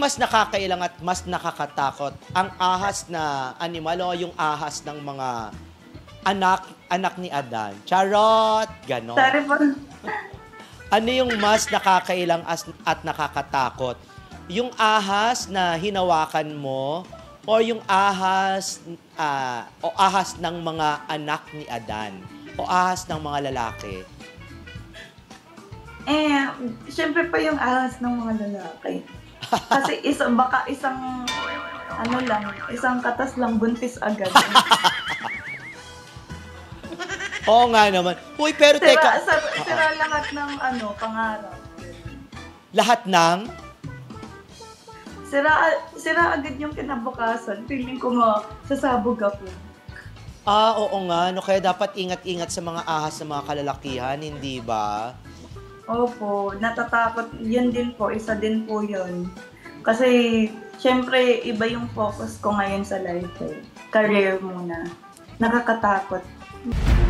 mas nakakailang at mas nakakatakot? Ang ahas na animal o yung ahas ng mga anak ni Adan? Charot! Ganon. Sorry po. Ano yung mas nakakailang at nakakatakot? Yung ahas na hinawakan mo o yung ahas ng mga anak ni Adan o ahas ng mga lalaki? Siyempre pa yung ahas ng mga lalaki. Kasi isang katas lang buntis agad. Oo nga naman. Uy, pero teka. Sira lahat ng pangarap. Lahat ng? Sira agad yung kinabukasan. Feeling ko sasabog ako. Oo nga. No, kaya dapat ingat-ingat sa mga ahas sa mga kalalakihan, hindi ba? Opo, natatakot. Yun din po, isa din po yun. Kasi, syempre, iba yung focus ko ngayon sa life. Career muna. Nakakatakot.